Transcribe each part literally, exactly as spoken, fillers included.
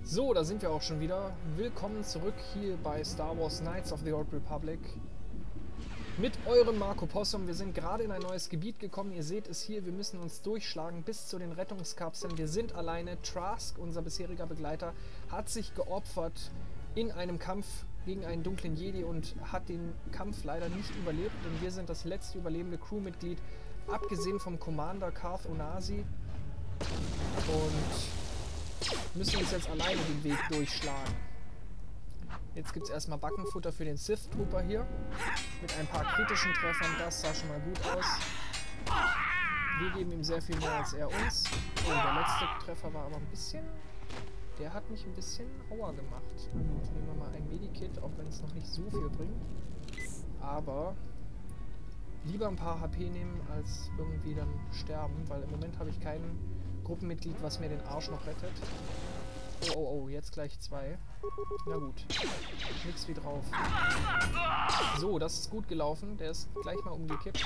So, da sind wir auch schon wieder. Willkommen zurück hier bei Star Wars Knights of the Old Republic. Mit eurem Marco Possum. Wir sind gerade in ein neues Gebiet gekommen. Ihr seht es hier, wir müssen uns durchschlagen bis zu den Rettungskapseln. Wir sind alleine. Trask, unser bisheriger Begleiter, hat sich geopfert in einem Kampf gegen einen dunklen Jedi und hat den Kampf leider nicht überlebt. Und wir sind das letzte überlebende Crewmitglied, abgesehen vom Commander Carth Onasi. Und müssen uns jetzt alleine den Weg durchschlagen. Jetzt gibt es erstmal Backenfutter für den Sith Trooper hier. Mit ein paar kritischen Treffern. Das sah schon mal gut aus. Wir geben ihm sehr viel mehr als er uns. Oh, der letzte Treffer war aber ein bisschen... Der hat mich ein bisschen Aua gemacht. Na gut, nehmen wir mal ein Medikit, auch wenn es noch nicht so viel bringt. Aber lieber ein paar H P nehmen, als irgendwie dann sterben. Weil im Moment habe ich kein Gruppenmitglied, was mir den Arsch noch rettet. Oh, oh, oh, jetzt gleich zwei. Na gut. Nix wie drauf. So, das ist gut gelaufen. Der ist gleich mal umgekippt.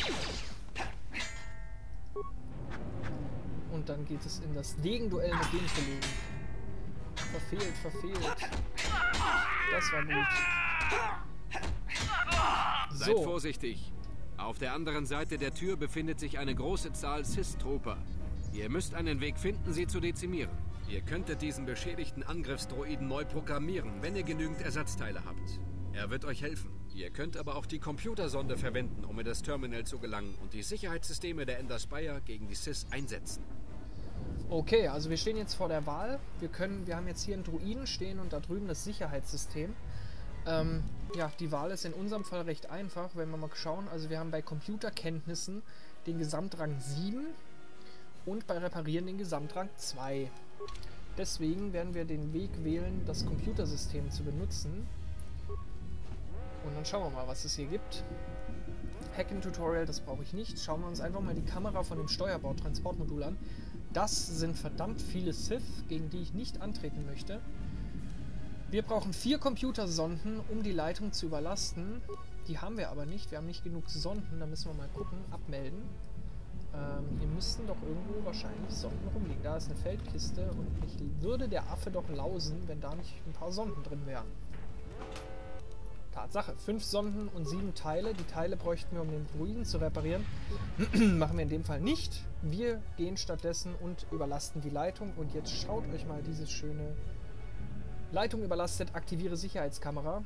Und dann geht es in das Gegenduell mit dem Kollegen. Verfehlt, verfehlt. Das war gut. So. Seid vorsichtig. Auf der anderen Seite der Tür befindet sich eine große Zahl Sith-Trooper. Ihr müsst einen Weg finden, sie zu dezimieren. Ihr könntet diesen beschädigten Angriffsdroiden neu programmieren, wenn ihr genügend Ersatzteile habt. Er wird euch helfen. Ihr könnt aber auch die Computersonde verwenden, um in das Terminal zu gelangen und die Sicherheitssysteme der Ender Spire gegen die Sith einsetzen. Okay, also wir stehen jetzt vor der Wahl. Wir können, wir haben jetzt hier einen Druiden stehen und da drüben das Sicherheitssystem. Ähm, ja, die Wahl ist in unserem Fall recht einfach, wenn wir mal schauen. Also wir haben bei Computerkenntnissen den Gesamtrang sieben und bei Reparieren den Gesamtrang zwei. Deswegen werden wir den Weg wählen, das Computersystem zu benutzen. Und dann schauen wir mal, was es hier gibt. Hacken-Tutorial, das brauche ich nicht. Schauen wir uns einfach mal die Kamera von dem Steuerbord-Transportmodul an. Das sind verdammt viele Sith, gegen die ich nicht antreten möchte. Wir brauchen vier Computersonden, um die Leitung zu überlasten. Die haben wir aber nicht. Wir haben nicht genug Sonden. Da müssen wir mal gucken. Abmelden. Ähm, hier müssten doch irgendwo wahrscheinlich Sonden rumliegen. Da ist eine Feldkiste und mich würde der Affe doch lausen, wenn da nicht ein paar Sonden drin wären. Tatsache. Fünf Sonden und sieben Teile. Die Teile bräuchten wir, um den Druiden zu reparieren. Machen wir in dem Fall nicht. Wir gehen stattdessen und überlasten die Leitung. Und jetzt schaut euch mal dieses schöne Leitung überlastet. Aktiviere Sicherheitskamera.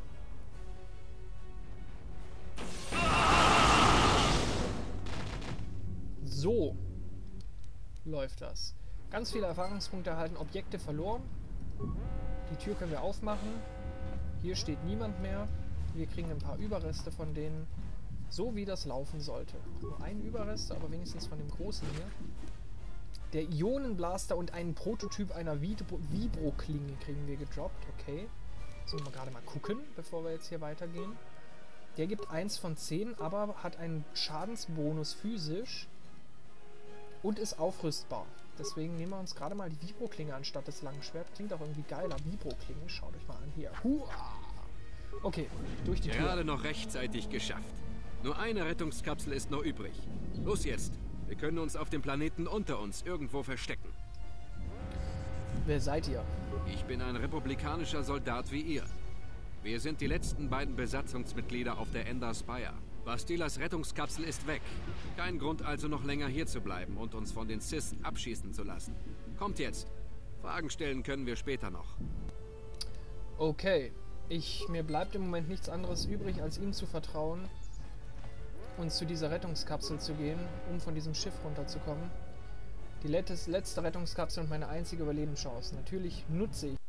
So läuft das. Ganz viele Erfahrungspunkte erhalten. Objekte verloren. Die Tür können wir aufmachen. Hier steht niemand mehr. Wir kriegen ein paar Überreste von denen. So wie das laufen sollte. Nur ein Überrest, aber wenigstens von dem großen hier. Der Ionenblaster und einen Prototyp einer Vibro-Klinge kriegen wir gedroppt. Okay. Sollen wir gerade mal gucken, bevor wir jetzt hier weitergehen. Der gibt eins von zehn, aber hat einen Schadensbonus physisch und ist aufrüstbar. Deswegen nehmen wir uns gerade mal die Vibro-Klinge anstatt des langen Schwert. Klingt auch irgendwie geiler. Vibro-Klinge, schaut euch mal an hier. Hua! Okay, durch die Tür. Gerade noch rechtzeitig geschafft. Nur eine Rettungskapsel ist noch übrig. Los jetzt. Wir können uns auf dem Planeten unter uns irgendwo verstecken. Wer seid ihr? Ich bin ein republikanischer Soldat wie ihr. Wir sind die letzten beiden Besatzungsmitglieder auf der Ender Spire. Bastilas Rettungskapsel ist weg. Kein Grund also noch länger hier zu bleiben und uns von den Sith abschießen zu lassen. Kommt jetzt. Fragen stellen können wir später noch. Okay. Ich, mir bleibt im Moment nichts anderes übrig, als ihm zu vertrauen und zu dieser Rettungskapsel zu gehen, um von diesem Schiff runterzukommen. Die letzte, letzte Rettungskapsel und meine einzige Überlebenschance. Natürlich nutze ich.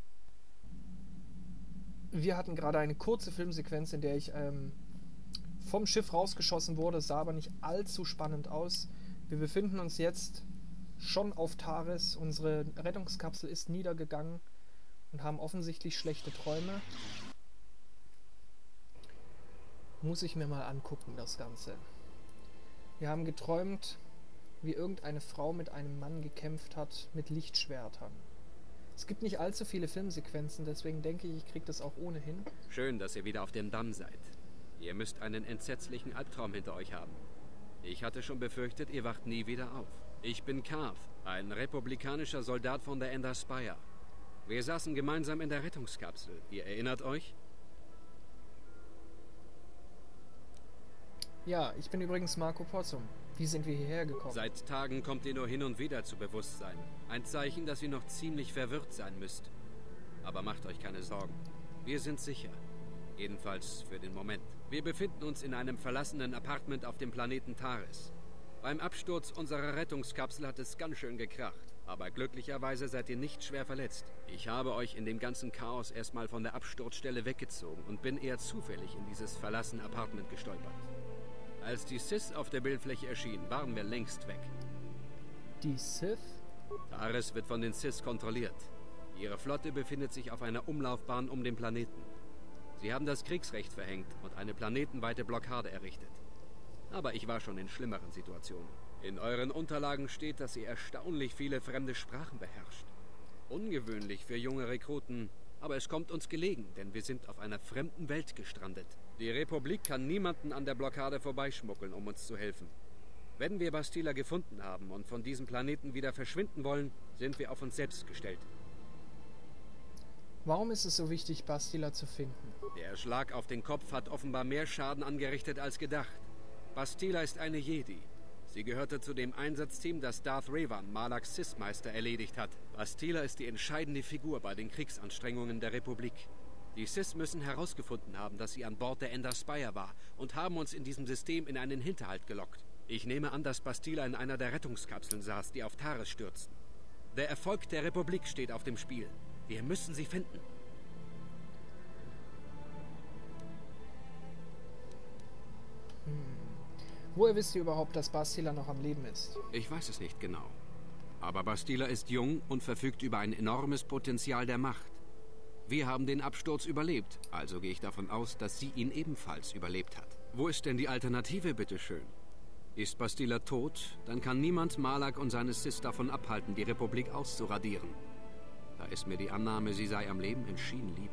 Wir hatten gerade eine kurze Filmsequenz, in der ich ähm, vom Schiff rausgeschossen wurde. Es sah aber nicht allzu spannend aus. Wir befinden uns jetzt schon auf Taris. Unsere Rettungskapsel ist niedergegangen und haben offensichtlich schlechte Träume. Muss ich mir mal angucken, das Ganze. Wir haben geträumt, wie irgendeine Frau mit einem Mann gekämpft hat mit Lichtschwertern. Es gibt nicht allzu viele Filmsequenzen, deswegen denke ich, ich kriege das auch ohnehin. Schön, dass ihr wieder auf dem Damm seid. Ihr müsst einen entsetzlichen Albtraum hinter euch haben. Ich hatte schon befürchtet, ihr wacht nie wieder auf. Ich bin Carth, ein republikanischer Soldat von der Ender Spire. Wir saßen gemeinsam in der Rettungskapsel. Ihr erinnert euch? Ja, ich bin übrigens Marco Possum. Wie sind wir hierher gekommen? Seit Tagen kommt ihr nur hin und wieder zu Bewusstsein. Ein Zeichen, dass ihr noch ziemlich verwirrt sein müsst. Aber macht euch keine Sorgen. Wir sind sicher. Jedenfalls für den Moment. Wir befinden uns in einem verlassenen Apartment auf dem Planeten Taris. Beim Absturz unserer Rettungskapsel hat es ganz schön gekracht. Aber glücklicherweise seid ihr nicht schwer verletzt. Ich habe euch in dem ganzen Chaos erstmal von der Absturzstelle weggezogen und bin eher zufällig in dieses verlassene Apartment gestolpert. Als die Sith auf der Bildfläche erschienen, waren wir längst weg. Die Sith? Taris wird von den Sith kontrolliert. Ihre Flotte befindet sich auf einer Umlaufbahn um den Planeten. Sie haben das Kriegsrecht verhängt und eine planetenweite Blockade errichtet. Aber ich war schon in schlimmeren Situationen. In euren Unterlagen steht, dass ihr erstaunlich viele fremde Sprachen beherrscht. Ungewöhnlich für junge Rekruten, aber es kommt uns gelegen, denn wir sind auf einer fremden Welt gestrandet. Die Republik kann niemanden an der Blockade vorbeischmuggeln, um uns zu helfen. Wenn wir Bastila gefunden haben und von diesem Planeten wieder verschwinden wollen, sind wir auf uns selbst gestellt. Warum ist es so wichtig, Bastila zu finden? Der Schlag auf den Kopf hat offenbar mehr Schaden angerichtet als gedacht. Bastila ist eine Jedi. Sie gehörte zu dem Einsatzteam, das Darth Revan, Malaks Sith-Meister, erledigt hat. Bastila ist die entscheidende Figur bei den Kriegsanstrengungen der Republik. Die Sith müssen herausgefunden haben, dass sie an Bord der Ender Spire war und haben uns in diesem System in einen Hinterhalt gelockt. Ich nehme an, dass Bastila in einer der Rettungskapseln saß, die auf Taris stürzten. Der Erfolg der Republik steht auf dem Spiel. Wir müssen sie finden. Hm. Woher wisst ihr überhaupt, dass Bastila noch am Leben ist? Ich weiß es nicht genau. Aber Bastila ist jung und verfügt über ein enormes Potenzial der Macht. Wir haben den Absturz überlebt, also gehe ich davon aus, dass sie ihn ebenfalls überlebt hat. Wo ist denn die Alternative, bitteschön? Ist Bastila tot, dann kann niemand Malak und seine Sith davon abhalten, die Republik auszuradieren. Da ist mir die Annahme, sie sei am Leben entschieden lieber.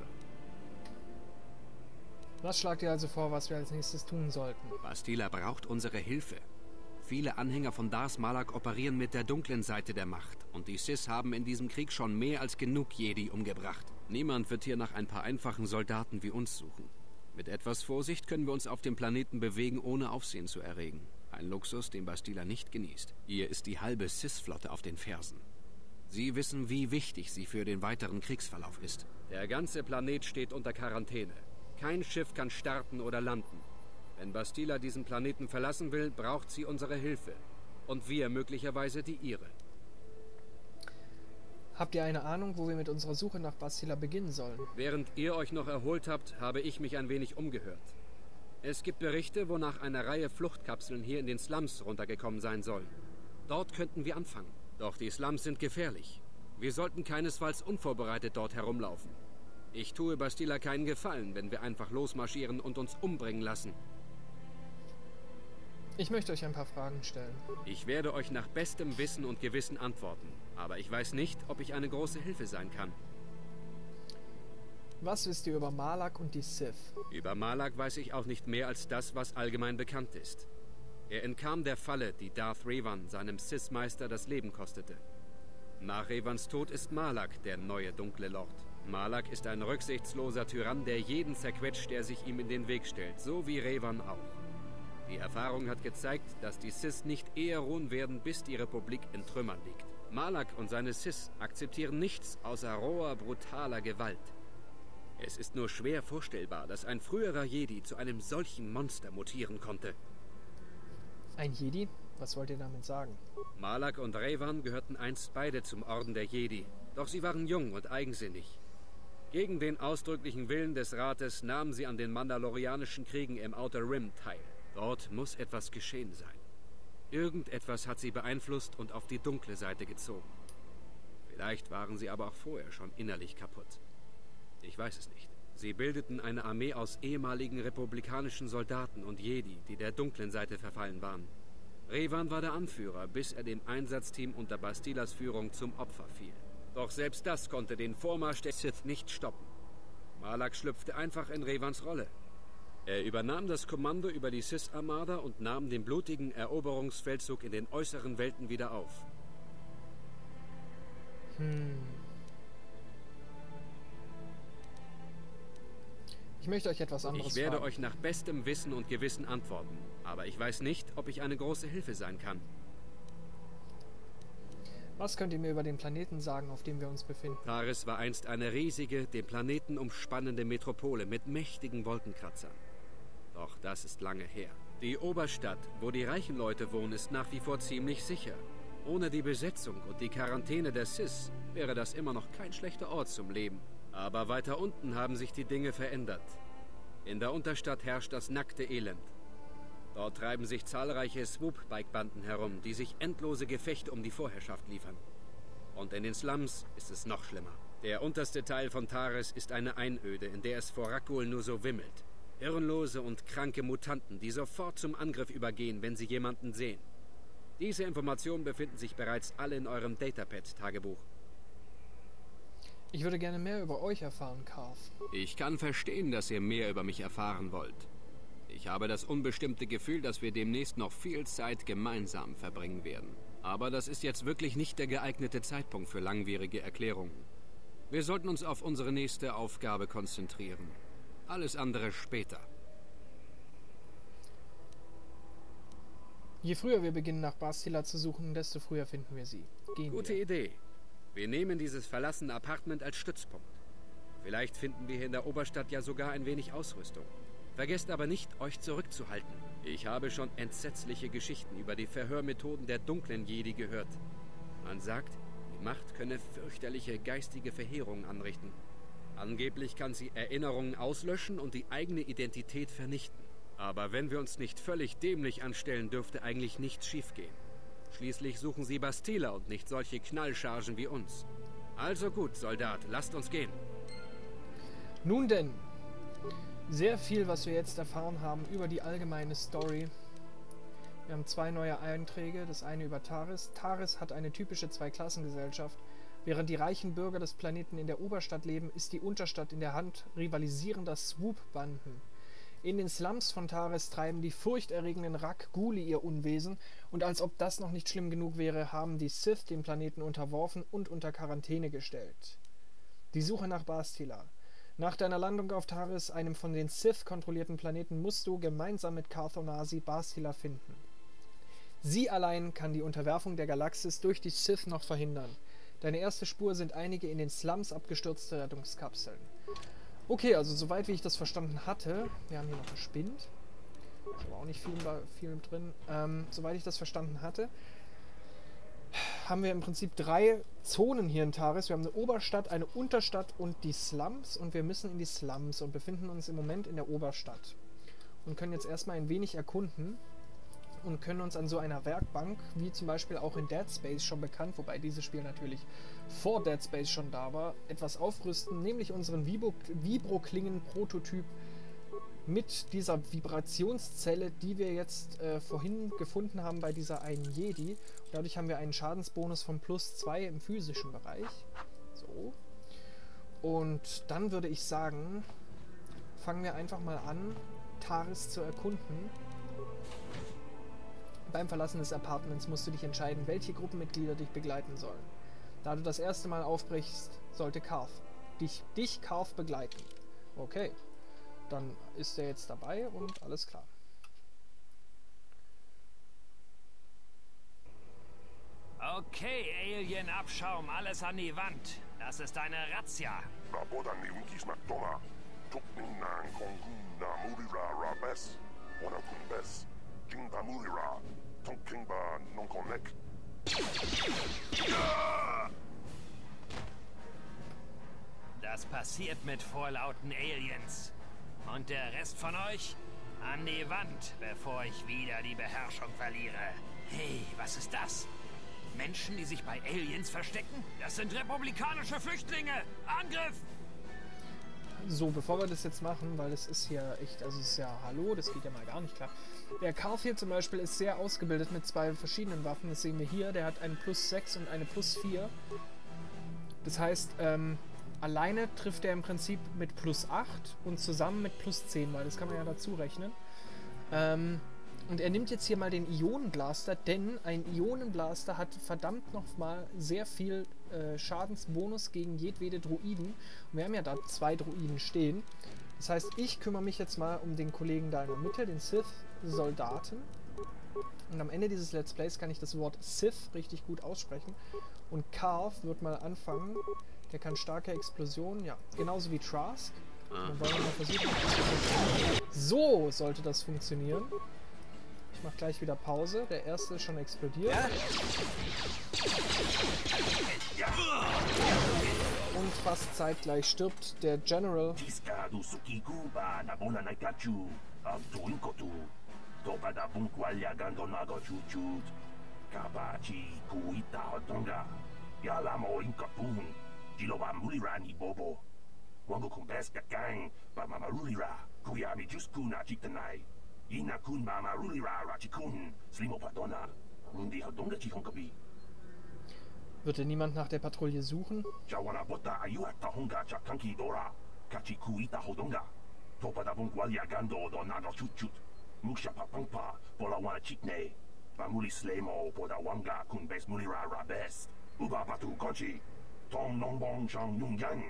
Was schlagt ihr also vor, was wir als nächstes tun sollten? Bastila braucht unsere Hilfe. Viele Anhänger von Darth Malak operieren mit der dunklen Seite der Macht. Und die Sith haben in diesem Krieg schon mehr als genug Jedi umgebracht. Niemand wird hier nach ein paar einfachen Soldaten wie uns suchen. Mit etwas Vorsicht können wir uns auf dem Planeten bewegen, ohne Aufsehen zu erregen. Ein Luxus, den Bastila nicht genießt. Ihr ist die halbe Sith-Flotte auf den Fersen. Sie wissen, wie wichtig sie für den weiteren Kriegsverlauf ist. Der ganze Planet steht unter Quarantäne. Kein Schiff kann starten oder landen. Wenn Bastila diesen Planeten verlassen will, braucht sie unsere Hilfe. Und wir möglicherweise die ihre. Habt ihr eine Ahnung, wo wir mit unserer Suche nach Bastila beginnen sollen? Während ihr euch noch erholt habt, habe ich mich ein wenig umgehört. Es gibt Berichte, wonach eine Reihe Fluchtkapseln hier in den Slums runtergekommen sein sollen. Dort könnten wir anfangen. Doch die Slums sind gefährlich. Wir sollten keinesfalls unvorbereitet dort herumlaufen. Ich tue Bastila keinen Gefallen, wenn wir einfach losmarschieren und uns umbringen lassen. Ich möchte euch ein paar Fragen stellen. Ich werde euch nach bestem Wissen und Gewissen antworten. Aber ich weiß nicht, ob ich eine große Hilfe sein kann. Was wisst ihr über Malak und die Sith? Über Malak weiß ich auch nicht mehr als das, was allgemein bekannt ist. Er entkam der Falle, die Darth Revan, seinem Sith-Meister, das Leben kostete. Nach Revans Tod ist Malak der neue dunkle Lord. Malak ist ein rücksichtsloser Tyrann, der jeden zerquetscht, der sich ihm in den Weg stellt, so wie Revan auch. Die Erfahrung hat gezeigt, dass die Sith nicht eher ruhen werden, bis die Republik in Trümmern liegt. Malak und seine Sith akzeptieren nichts außer roher, brutaler Gewalt. Es ist nur schwer vorstellbar, dass ein früherer Jedi zu einem solchen Monster mutieren konnte. Ein Jedi? Was wollt ihr damit sagen? Malak und Revan gehörten einst beide zum Orden der Jedi, doch sie waren jung und eigensinnig. Gegen den ausdrücklichen Willen des Rates nahmen sie an den Mandalorianischen Kriegen im Outer Rim teil. Dort muss etwas geschehen sein. Irgendetwas hat sie beeinflusst und auf die dunkle Seite gezogen. Vielleicht waren sie aber auch vorher schon innerlich kaputt. Ich weiß es nicht. Sie bildeten eine Armee aus ehemaligen republikanischen Soldaten und Jedi, die der dunklen Seite verfallen waren. Revan war der Anführer, bis er dem Einsatzteam unter Bastilas Führung zum Opfer fiel. Doch selbst das konnte den Vormarsch der Sith nicht stoppen. Malak schlüpfte einfach in Revans Rolle. Er übernahm das Kommando über die Sith-Armada und nahm den blutigen Eroberungsfeldzug in den äußeren Welten wieder auf. Hm. Ich möchte euch etwas anderes Ich werde fragen. euch nach bestem Wissen und Gewissen antworten. Aber ich weiß nicht, ob ich eine große Hilfe sein kann. Was könnt ihr mir über den Planeten sagen, auf dem wir uns befinden? Taris war einst eine riesige, den Planeten umspannende Metropole mit mächtigen Wolkenkratzern. Doch das ist lange her. Die Oberstadt, wo die reichen Leute wohnen, ist nach wie vor ziemlich sicher. Ohne die Besetzung und die Quarantäne der Sis wäre das immer noch kein schlechter Ort zum Leben. Aber weiter unten haben sich die Dinge verändert. In der Unterstadt herrscht das nackte Elend. Dort treiben sich zahlreiche Swoop-Bike-Banden herum, die sich endlose Gefechte um die Vorherrschaft liefern. Und in den Slums ist es noch schlimmer. Der unterste Teil von Taris ist eine Einöde, in der es vor Rakul nur so wimmelt. Hirnlose und kranke Mutanten, die sofort zum Angriff übergehen, wenn sie jemanden sehen. Diese Informationen befinden sich bereits alle in eurem Datapad-Tagebuch. Ich würde gerne mehr über euch erfahren, Karth. Ich kann verstehen, dass ihr mehr über mich erfahren wollt. Ich habe das unbestimmte Gefühl, dass wir demnächst noch viel Zeit gemeinsam verbringen werden. Aber das ist jetzt wirklich nicht der geeignete Zeitpunkt für langwierige Erklärungen. Wir sollten uns auf unsere nächste Aufgabe konzentrieren. Alles andere später. Je früher wir beginnen, nach Bastila zu suchen, desto früher finden wir sie. Gehen Gute wir. Idee. Wir nehmen dieses verlassene Apartment als Stützpunkt. Vielleicht finden wir hier in der Oberstadt ja sogar ein wenig Ausrüstung. Vergesst aber nicht, euch zurückzuhalten. Ich habe schon entsetzliche Geschichten über die Verhörmethoden der dunklen Jedi gehört. Man sagt, die Macht könne fürchterliche geistige Verheerungen anrichten. Angeblich kann sie Erinnerungen auslöschen und die eigene Identität vernichten. Aber wenn wir uns nicht völlig dämlich anstellen, dürfte eigentlich nichts schiefgehen. Schließlich suchen sie Bastila und nicht solche Knallchargen wie uns. Also gut, Soldat, lasst uns gehen. Nun denn, sehr viel, was wir jetzt erfahren haben über die allgemeine Story. Wir haben zwei neue Einträge, das eine über Taris. Taris hat eine typische Zweiklassengesellschaft. Während die reichen Bürger des Planeten in der Oberstadt leben, ist die Unterstadt in der Hand rivalisierender Swoop-Banden. In den Slums von Taris treiben die furchterregenden Rak-Ghuli ihr Unwesen, und als ob das noch nicht schlimm genug wäre, haben die Sith den Planeten unterworfen und unter Quarantäne gestellt. Die Suche nach Bastila. Nach deiner Landung auf Taris, einem von den Sith kontrollierten Planeten, musst du gemeinsam mit Carth Onasi Bastila finden. Sie allein kann die Unterwerfung der Galaxis durch die Sith noch verhindern. Deine erste Spur sind einige in den Slums abgestürzte Rettungskapseln. Okay, also soweit wie ich das verstanden hatte, wir haben hier noch einen Spind, ist aber auch nicht viel, viel drin, ähm, soweit ich das verstanden hatte, haben wir im Prinzip drei Zonen hier in Taris. Wir haben eine Oberstadt, eine Unterstadt und die Slums, und wir müssen in die Slums und befinden uns im Moment in der Oberstadt und können jetzt erstmal ein wenig erkunden und können uns an so einer Werkbank, wie zum Beispiel auch in Dead Space schon bekannt, wobei dieses Spiel natürlich vor Dead Space schon da war, etwas aufrüsten, nämlich unseren Vibro-Klingen-Prototyp mit dieser Vibrationszelle, die wir jetzt äh, vorhin gefunden haben bei dieser einen Jedi. Dadurch haben wir einen Schadensbonus von plus zwei im physischen Bereich. So. Und dann würde ich sagen, fangen wir einfach mal an, Taris zu erkunden. Beim Verlassen des Apartments musst du dich entscheiden, welche Gruppenmitglieder dich begleiten sollen. Da du das erste Mal aufbrichst, sollte Carth dich, dich Carth begleiten. Okay, dann ist er jetzt dabei und alles klar. Okay, Alien-Abschaum, alles an die Wand. Das ist eine Razzia. Das passiert mit vorlauten Aliens. Und der Rest von euch? An die Wand, bevor ich wieder die Beherrschung verliere. Hey, was ist das? Menschen, die sich bei Aliens verstecken? Das sind republikanische Flüchtlinge! Angriff! So, bevor wir das jetzt machen, weil das ist ja echt, also es ist ja, hallo, das geht ja mal gar nicht klar. Der Carth hier zum Beispiel ist sehr ausgebildet mit zwei verschiedenen Waffen, das sehen wir hier, der hat einen plus sechs und eine plus vier. Das heißt, ähm, alleine trifft er im Prinzip mit plus acht und zusammen mit plus zehn, weil das kann man ja dazu rechnen. Ähm, und er nimmt jetzt hier mal den Ionenblaster, denn ein Ionenblaster hat verdammt nochmal sehr viel äh, Schadensbonus gegen jedwede Druiden. Und wir haben ja da zwei Druiden stehen. Das heißt, ich kümmere mich jetzt mal um den Kollegen da in der Mitte, den Sith-Soldaten. Und am Ende dieses Let's Plays kann ich das Wort Sith richtig gut aussprechen. Und Carve wird mal anfangen. Der kann starke Explosionen, ja, genauso wie Trask. Dann wollen wir mal versuchen, ob das funktioniert. So sollte das funktionieren. Ich mache gleich wieder Pause. Der erste ist schon explodiert. Und fast zeitgleich stirbt der General. Wango kumbeska gang, ba mama rulira, kuya mi juskuna chitanai. Ina kun mama rulira rachikun, slimo padona. Rundi hadonga chihonkabi. Wird denn niemand nach der Patrouille suchen? Jawana bota ayuata honga chakanki dora. Kachiku ita hodonga. Topa da bungwalia gando do nado chuchut. Muksha papangpa, pola wana chikne. Bamuli slemo poda wanga kun bes mulira rabes. Uba patu kochi. Tom nongbong chang nungyang.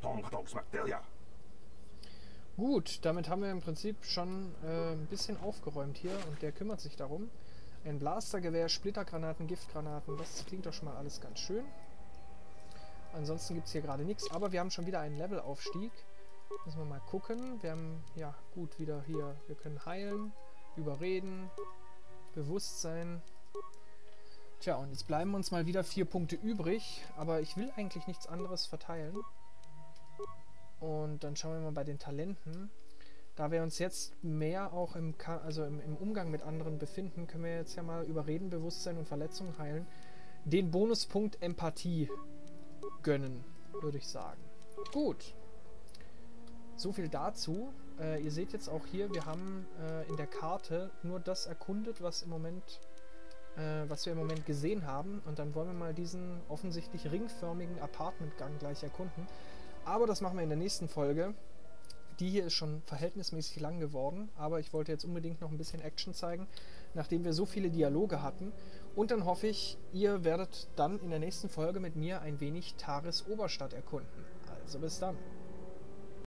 Gut, damit haben wir im Prinzip schon äh, ein bisschen aufgeräumt hier und der kümmert sich darum. Ein Blastergewehr, Splittergranaten, Giftgranaten, das klingt doch schon mal alles ganz schön. Ansonsten gibt es hier gerade nichts, aber wir haben schon wieder einen Levelaufstieg. Müssen wir mal gucken. Wir haben, ja gut, wieder hier, wir können heilen, überreden, Bewusstsein. Tja, und jetzt bleiben uns mal wieder vier Punkte übrig, aber ich will eigentlich nichts anderes verteilen. Und dann schauen wir mal bei den Talenten. Da wir uns jetzt mehr auch im, Ka also im, im Umgang mit anderen befinden, können wir jetzt ja mal Überreden, Bewusstsein und Verletzung heilen. Den Bonuspunkt Empathie gönnen, würde ich sagen. Gut. So viel dazu. Äh, ihr seht jetzt auch hier, wir haben äh, in der Karte nur das erkundet, was im Moment, äh, was wir im Moment gesehen haben. Und dann wollen wir mal diesen offensichtlich ringförmigen Apartmentgang gleich erkunden. Aber das machen wir in der nächsten Folge. Die hier ist schon verhältnismäßig lang geworden, aber ich wollte jetzt unbedingt noch ein bisschen Action zeigen, nachdem wir so viele Dialoge hatten. Und dann hoffe ich, ihr werdet dann in der nächsten Folge mit mir ein wenig Taris Oberstadt erkunden. Also bis dann.